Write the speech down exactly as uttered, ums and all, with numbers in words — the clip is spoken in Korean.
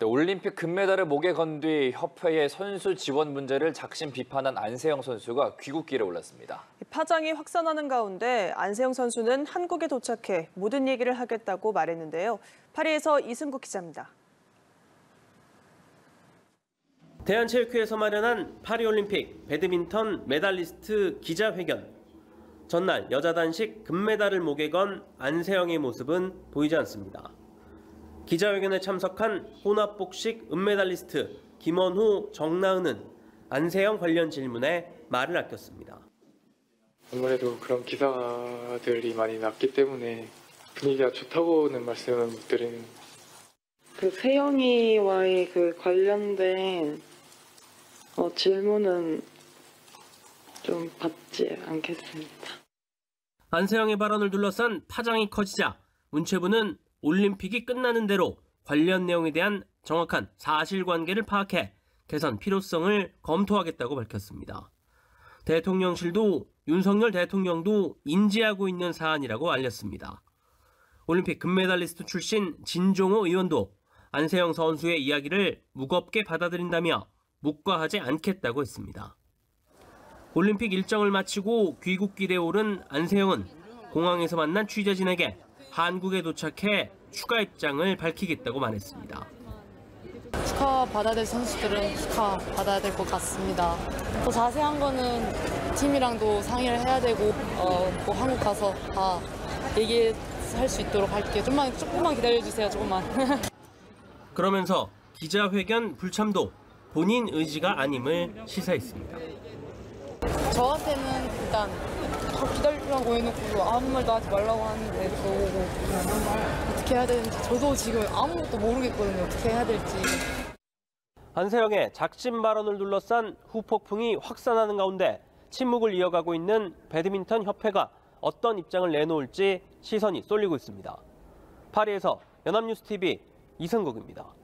네, 올림픽 금메달을 목에 건 뒤 협회의 선수 지원 문제를 작심 비판한 안세영 선수가 귀국길에 올랐습니다. 파장이 확산하는 가운데 안세영 선수는 한국에 도착해 모든 얘기를 하겠다고 말했는데요. 파리에서 이승국 기자입니다. 대한체육회에서 마련한 파리올림픽 배드민턴 메달리스트 기자회견. 전날 여자 단식 금메달을 목에 건 안세영의 모습은 보이지 않습니다. 기자회견에 참석한 혼합복식 은메달리스트 김원호, 정나은은 안세영 관련 질문에 말을 아꼈습니다. 아무래도 그런 기사들이 많이 났기 때문에 분위기가 좋다고는 말씀은 못 드리는. 그 세영이와의 그 관련된 어, 질문은 좀 받지 않겠습니다. 안세영의 발언을 둘러싼 파장이 커지자 문체부는 올림픽이 끝나는 대로 관련 내용에 대한 정확한 사실관계를 파악해 개선 필요성을 검토하겠다고 밝혔습니다. 대통령실도 윤석열 대통령도 인지하고 있는 사안이라고 알렸습니다. 올림픽 금메달리스트 출신 진종호 의원도 안세영 선수의 이야기를 무겁게 받아들인다며 묵과하지 않겠다고 했습니다. 올림픽 일정을 마치고 귀국길에 오른 안세영은 공항에서 만난 취재진에게 한국에 도착해 추가 입장을 밝히겠다고 말했습니다. 축하받아야 될 선수들은 축하받아야 될 것 같습니다. 더 자세한 거는 팀이랑도 상의를 해야 되고 어, 뭐 한국 가서 다 얘기할 수 있도록 할게요. 좀만, 조금만 기다려주세요, 조금만. 그러면서 기자회견 불참도 본인 의지가 아님을 시사했습니다. 저한테는 일단 기다리라고 해놓고 아무 말도 하지 말라고 하는데 저보고 어떻게 해야 되는지 저도 지금 아무것도 모르겠거든요. 어떻게 해야 될지. 안세영의 작심 발언을 둘러싼 후폭풍이 확산하는 가운데 침묵을 이어가고 있는 배드민턴 협회가 어떤 입장을 내놓을지 시선이 쏠리고 있습니다. 파리에서 연합뉴스티비 이승국입니다.